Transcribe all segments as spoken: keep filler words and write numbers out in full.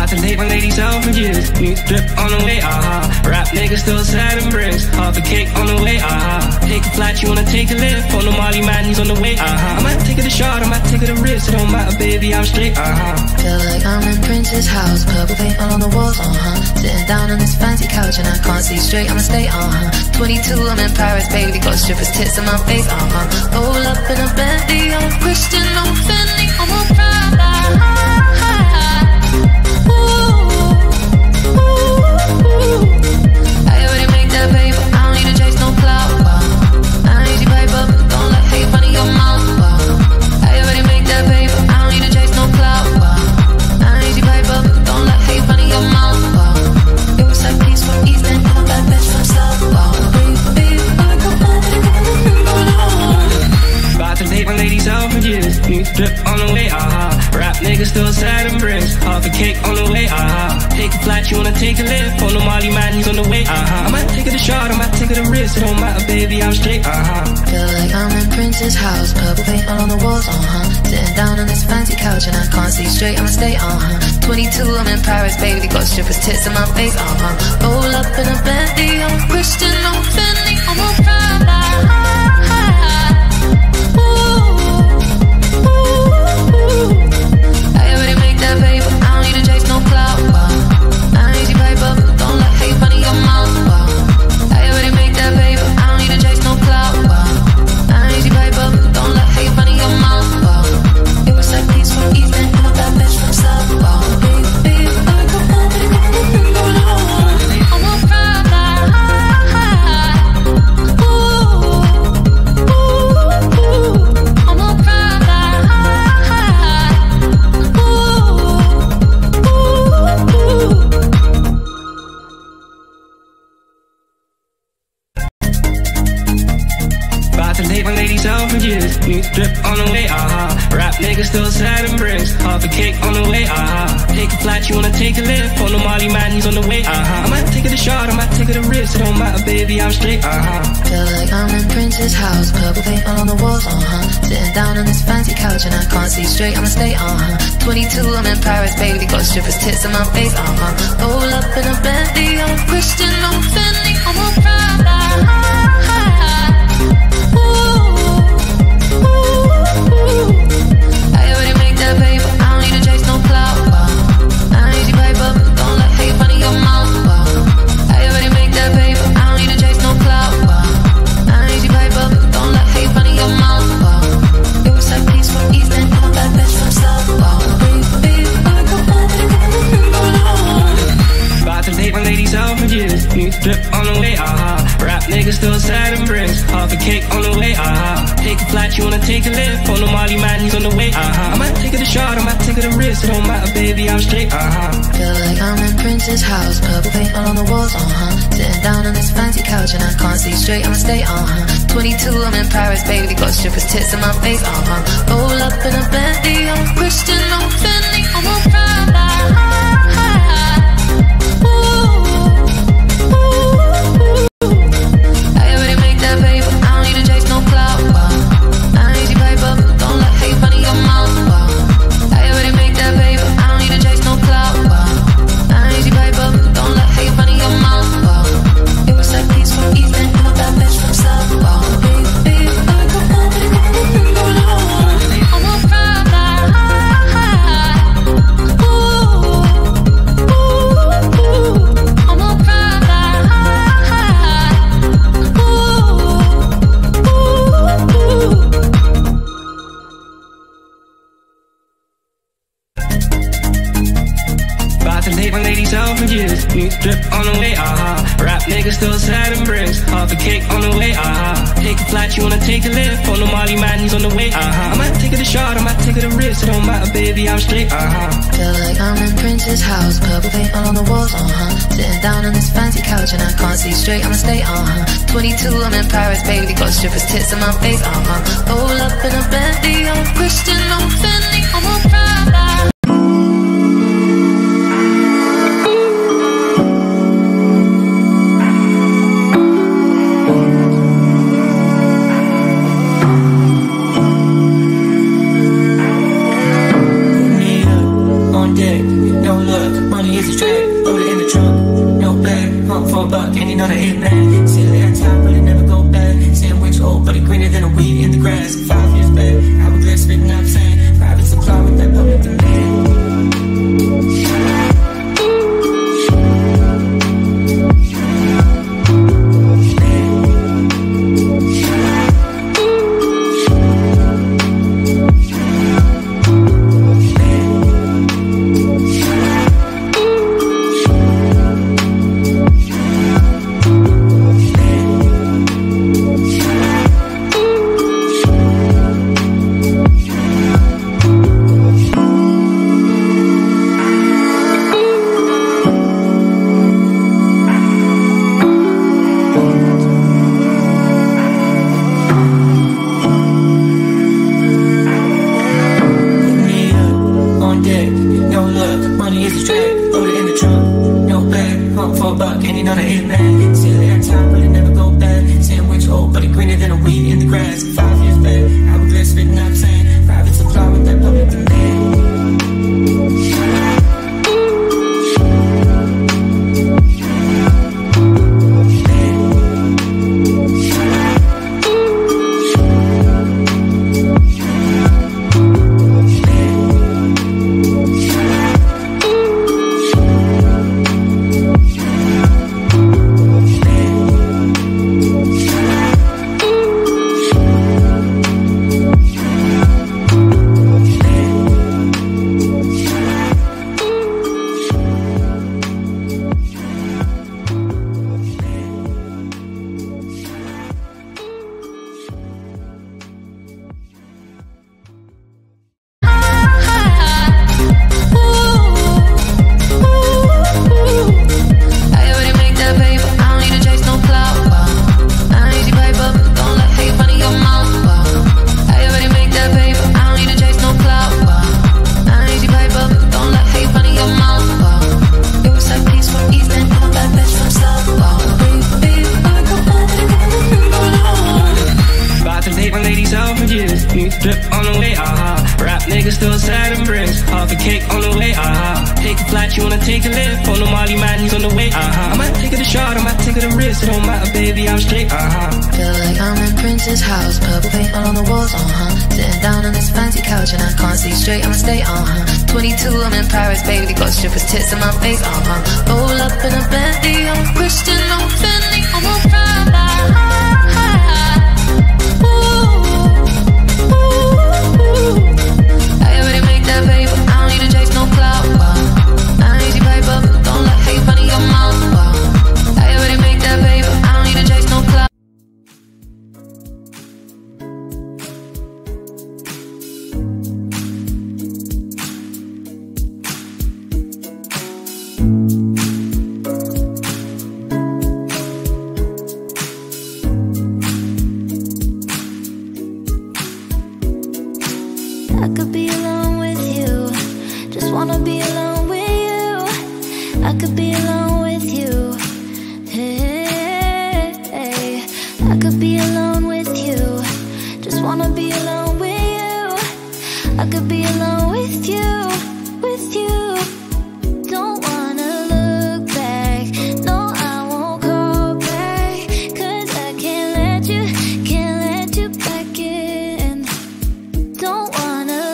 About to take my lady Selfridges. New drip on the way, aha. Rap niggas still sad and bricks. Half a cake on the way, aha. Take a flight, you wanna take a lift. On the Molly man, he's on the way, aha. I might take it a shot, I might take it a risk. It don't matter, baby, I'm straight, aha. Feel like I'm in Prince's house. Purple paint all on the walls, uh-huh. Sitting down on this fancy couch and I can't see straight, I'ma stay, uh-huh. twenty-two, I'm in Paris, baby. Got strippers' tits in my face, uh-huh. Roll up in a Bentley, I'm Christian, I'm Fendi, I'm a Prada. Ooh, ooh, ooh. I already make that paper, I don't need to chase no clout. I ain't easy paper, don't let hate fun in your mouth. I already make that paper, I don't need to chase no clout. I ain't easy paper, don't let hate fun in your mouth. It was like peace from East and I'm that bitch from South. About to take my lady Selfridges. New drip on the way, aha. Rap niggas still sad and bricks. Half a cake on the way, aha. Take a flight, you wanna take a lift. On the Molly man, he's on the way, aha. I might take it a shot, I might take it a risk. It don't matter, baby, I'm straight, aha. Feel like I'm in Prince's house. Purple paint all on the walls, uh-huh. Sitting down on this fancy couch and I can't see straight, I'ma stay, uh-huh. twenty-two, I'm in Paris, baby. Got strippers' tits in my face, uh-huh. Roll up in a Bentley, I'm Christian, I'm Fendi, I'm a Prada. I already make that paper, I don't need to chase no clout. I ain't easy paper, don't let hate fun in your mouth. I already make that paper, I don't need to chase no clout. I ain't easy paper, don't let hate fun in your mouth. It was like peace from East and I'm that bitch from South. Baby, I come on, baby, come on, I'm a Prada. Ooh, ooh, I'm a Prada. About to take my lady Selfridges. New drip on the way, aha. Rap niggas still sad and bricks. Half a cake on the way, aha. Take a flight, you wanna take a lift. On the Molly man, he's on the way, aha. I might take it a shot, I might take it a risk. It don't matter, baby, I'm straight, aha. Feel like I'm in Prince's house. Purple paint all on the walls, uh-huh. Sitting down on this fancy couch and I can't see straight, I'ma stay, uh-huh. twenty-two, I'm in Paris, baby. Got strippers' tits in my face, uh-huh. Roll up in a Bentley, I'm Christian, I'm Fendi, I'm a Prada. I already make that paper, I don't need to chase no clout. I ain't easy paper, don't let hate fun in your mouth. I already make that paper, I don't need to chase no clout. I ain't easy paper, don't let hate fun in your mouth. It was like peace from East and I'm that bitch from South. Baby, I come on, baby, come on. About to take my lady Selfridges. New drip on the way, aha. Rap niggas still sad and bricks. Half a cake on the way, aha. Take a flight, you wanna take a lift. On the Molly man, he's on the way, aha. I might take it a shot, I might take it a risk. It don't matter, baby, I'm straight, aha. Feel like I'm in Prince's house. Purple paint all on the walls, uh-huh. Sitting down on this fancy couch and I can't see straight, I'ma stay, uh-huh. twenty-two, I'm in Paris, baby. Got strippers' tits in my face, uh-huh. Roll up in a Bentley, I'm Christian, I'm Fendi, I'm a Prada. I already make that paper, I don't need to chase no clout. I ain't easy paper, don't let hate fun in your mouth. I already make that paper, I don't need to chase no clout. I ain't easy paper, don't let hate fun in your mouth. It was like peace from East and I'm that bitch from South. Baby, I come on, baby, come on, I'm a Prada. Ooh, ooh, I'm a Prada. About to take my lady Selfridges. New drip on the way, aha. Rap niggas still sad and bricks. Half a cake on the way, aha. Take a flight, you wanna take a lift. On the Molly man, he's on the way, aha. I might take it a shot, I might take it a risk. It don't matter, baby, I'm straight, aha. Feel like I'm in Prince's house. Purple paint all on the walls, uh-huh. Sitting down on this fancy couch and I can't see straight, I'ma stay, uh-huh. twenty-two, I'm in Paris, baby. Got strippers' tits in my face, uh-huh. Roll up in a Bentley, I'm Christian, I'm Fendi, I'm a Prada. Don't look, money strap, load it in the trunk. No bag, pump for a buck, and you know that hit back. Sit there on top, but it never go back. Sandwich old, but it greener than a weed in the grass. Five years back, hourglass spitting out sand. Private supply with that public demand. Strippers tits in my face, uh-huh. Roll up in a Bentley, I'm Christian, I'm Fendi, I'm on Prada. Ooh, ooh, ooh. I already make that paper, I don't need to chase no clout. Wow. I ain't easy paper, don't let hate funny your mouth. Wow. I already make that paper, I don't need to chase no clout.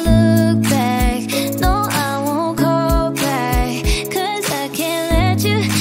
You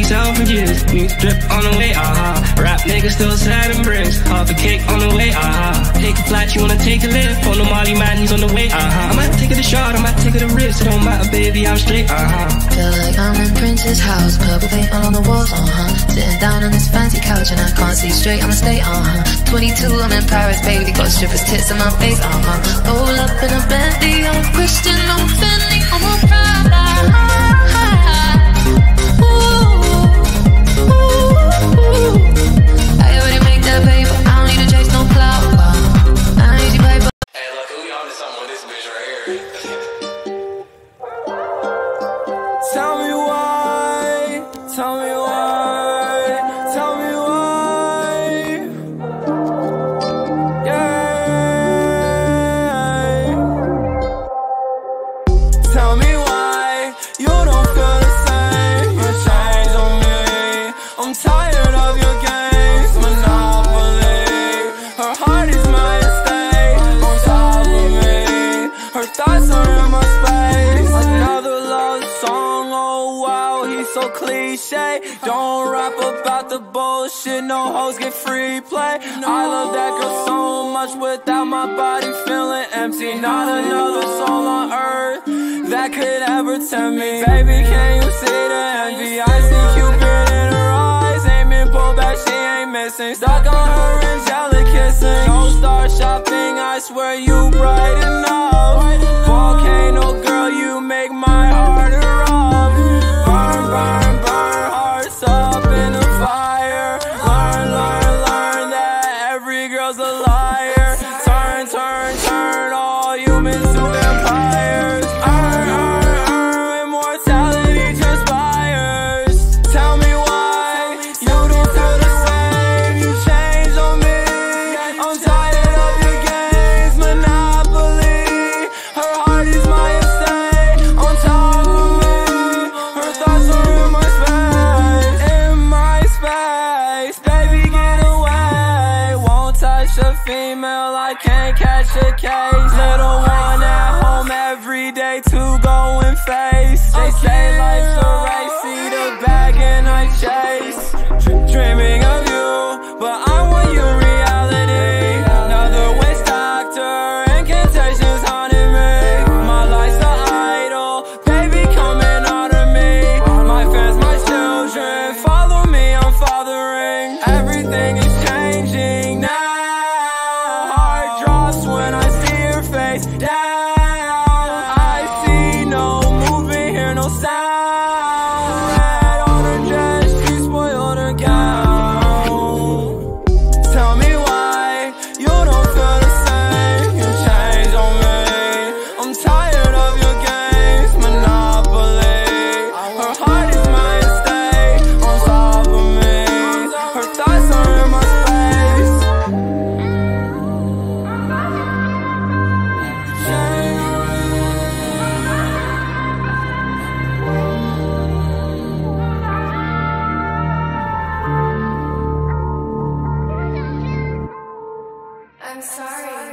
Selfridges, new drip on the way, uh-huh. Rap niggas still sad and bricks, half a cake on the way, uh-huh. Take a flight, you wanna take a lift, on the Molly man, he's on the way, uh-huh. I might take it a shot, I might take it a risk, it don't matter, baby, I'm straight, uh-huh. Feel like I'm in Prince's house, purple paint all on the walls, uh-huh. Sitting down on this fancy couch and I can't see straight, I'ma stay, uh-huh. twenty-two, I'm in Paris, baby, got strippers' tits on my face, uh-huh. Roll up in a Bentley, I'm a Christian, I'm a Fendi, I'm a Prada. Tell me why, tell me why, tell me why, yeah. Tell me why you don't feel the same, you change on me. I'm tired of your games, monopoly. Her heart is my estate, on top of me. Her thoughts are in my space. Another love song, oh wow, he's so cliche. Don't rap about the bullshit, no hoes get free play. I love that girl so much without my body feeling empty. Not another soul on earth that could ever tempt me. Baby, can you see the envy? I see Cupid in her eyes, ain't been pulled back, she ain't missing. Stuck on her angelic kissing. Don't start shopping, I swear you bright enough. Volcano girl, you make my heart erupt. Burn, burn, burn, hearts up in the fire. Learn, learn, learn that every girl's a liar. Turn, turn, turn all humans to vampires. Earn, earn, earn, immortality transpires. Tell me why you don't feel the same, you change on me. I'm tired of your games, monopoly. Her heart is my estate, on top of me. Her thoughts are in my space, in my space. Baby, get away. Won't touch a female, I can't catch a case. Little one at home every day to go and face. They say life's a race, see the bag and I chase. Dreaming of you, but I want your reality. Another waste doctor, incantations haunting me. My life's the idol, baby, coming out of me. My fans, my children, follow me, I'm fathering. Everything is changing now. Heart drops when I see your face down. I see no movement, hear no sound. Red on her dress, she spoiled her gown. Tell me why you don't feel the same, you change on me. I'm tired of your games, monopoly. Her heart is my estate, on top of me. Her thoughts are in my space. Change on me. I'm sorry.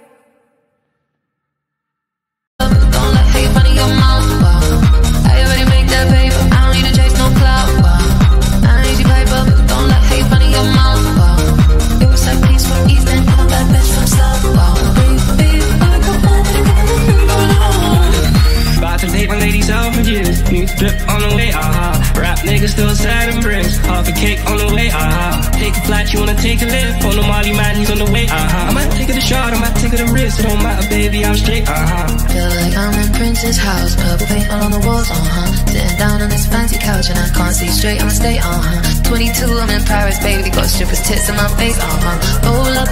Don't let hate run in your mouth, wow. I already make that paper, I don't need to chase no clout, wow. I need you paper, don't let hate run in your mouth, wow. It was like peace from East and I'm that bitch from South, wow. Baby, I come home and I'm About to take my lady Selfridges, new drip on the way, uh-huh. Rap niggas still sad and bricks, half a cake on the way, uh-huh. Take a flight, you wanna take a lift, on the Molly man, he's on the way, uh-huh. I might take it a shot, I might take it a risk, it don't matter, baby, I'm straight, uh-huh. Feel like I'm in Prince's house, purple paint all on the walls, uh-huh. Sitting down on this fancy couch and I can't see straight, I'ma stay, uh-huh. twenty-two, I'm in Paris, baby, got strippers' tits on my face, uh-huh. Roll up